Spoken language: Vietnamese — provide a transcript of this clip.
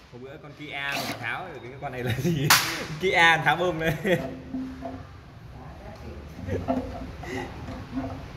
Hôm bữa con Kia mà tháo rồi cái con này là gì? Kia tháo bơm lên.